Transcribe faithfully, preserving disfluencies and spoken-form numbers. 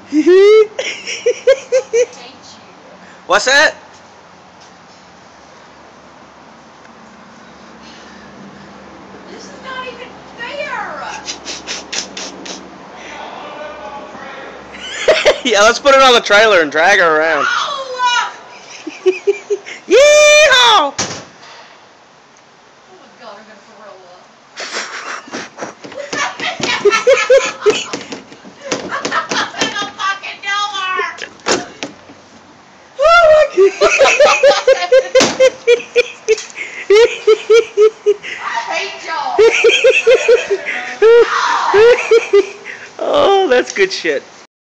What's that? This is not even fair. Yeah, let's put it on the trailer and drag her around. Oh, Yeehaw! oh my God, I'm gonna throw up. In the fucking door. Oh my God! I hate y'all. Oh, that's good shit.